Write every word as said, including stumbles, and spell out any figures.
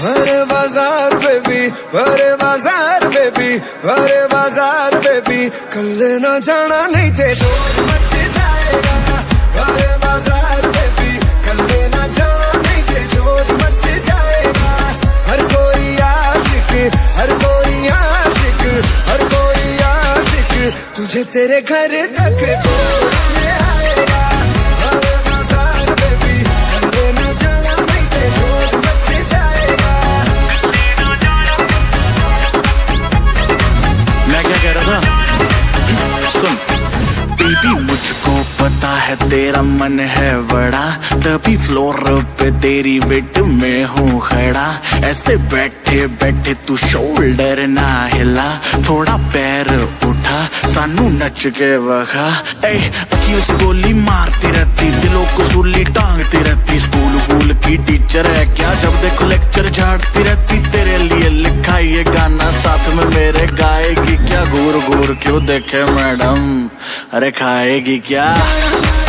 भरे बाजार बेबी, भरे बाजार बेबी, भरे बाजार बेबी, कल न जाना नहीं थे शोर मच जाएगा। भरे बाजार बेबी, कल न जाना नहीं थे शोर मच जाएगा। हर कोई आशिक, हर कोई आशिक, हर कोई आशिक तुझे तेरे घर तक छोड़ने आएगा। भरे बाजार बेबी, कल न जाना नहीं थे शोर मच जाएगा। मैं क्या कह रहा था, सुन बेबी, मुझको पता है तेरा मन है बड़ा, तभी फ्लोर पे तेरी वेट में हूँ खड़ा। ऐसे बैठे बैठे तू शोल्डर ना हिला, थोड़ा पैर उठा सानू नच के वखा। अखियों से गोली मारती रहती, दिलों को सूली टांगती रहती। स्कूल वूल की टीचर है क्या, जब देखो लेक्चर झाड़ती रहती। तेरे लिए लिखा ये गाना साथ में मेरे गाएगी क्या। घूर घूर क्यों देखे मैडम, अरे खाएगी क्या।